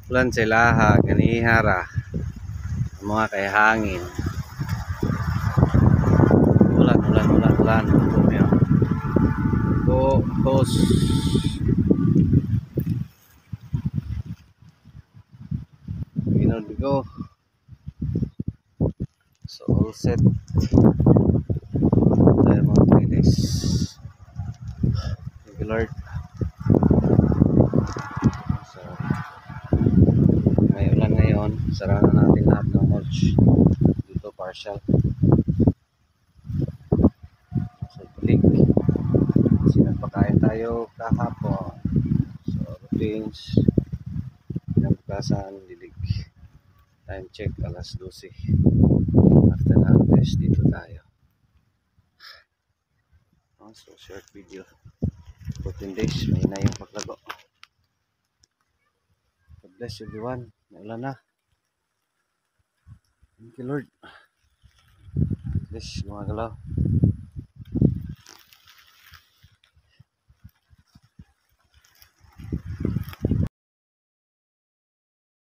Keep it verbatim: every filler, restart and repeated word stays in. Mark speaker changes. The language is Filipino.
Speaker 1: Ulan sila ha, ganihara. Mga kay hangin. Ulan, ulan, ulan, ulan. Go, host. Ginod go. So all set. Tayo mga three days. Thank you Lord. So, may ulan ngayon. Sara na natin lahat ng mulch. Dito partial. So balik. Kasi nagpakain tayo kahapon. So routines. Pinabukasan, dilig. Time check alas dose. After harvest dito tayo. Oh, so short video. fourteen days may na yung paglago. God bless everyone. Naulan na. Thank you Lord. Bless mga galaw.